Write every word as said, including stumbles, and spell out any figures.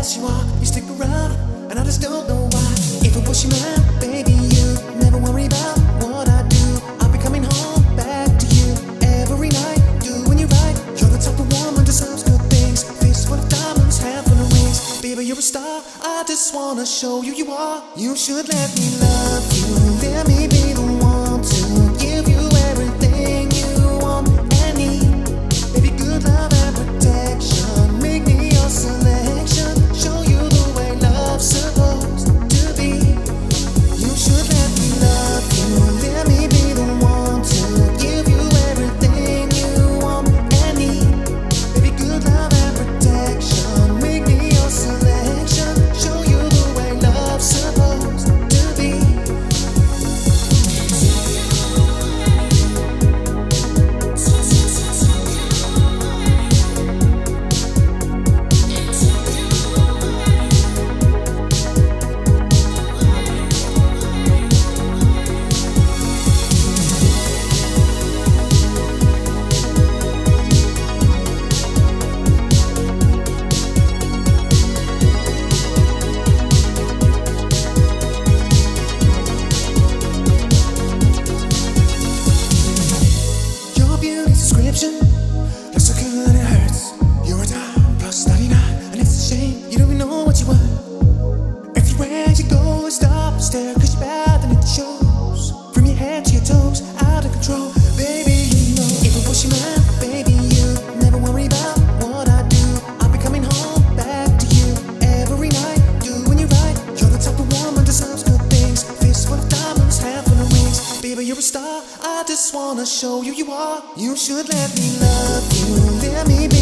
yes you are. You stick around, and I just don't know why. If it was your man, baby, you'd never worry about what I do. I'll be coming home back to you every night, doing you right. You're the type of woman deserves good things. Fist full of diamonds, hand full of rings. Baby, you're a star, I just wanna show you you are. You should let me love you, let me be the one to give you everything you want and need. Baby, good love and protection, make me your selection. Show you the way love's supposed to be. You should let me love you, let me be the one to give you everything you want and need. Baby, good love and protection, make me your selection. Show you the way love's supposed to be. Your beauty description looks so good it hurts. You're a dime plus ninety-nine, and it's a shame you don't even know what you want. Everywhere you go, stop and stare, cause you're bad and it shows. From your head to your toes, out of control. Baby, you know, if it was your man, baby, you'd never worry about what I do. I'll be coming home back to you every night, doing you right. You're the type of woman deserves good things. Fist full of diamonds, hand full of rings. Baby, you're a star, I just wanna show you you are. You should let me love you, let me be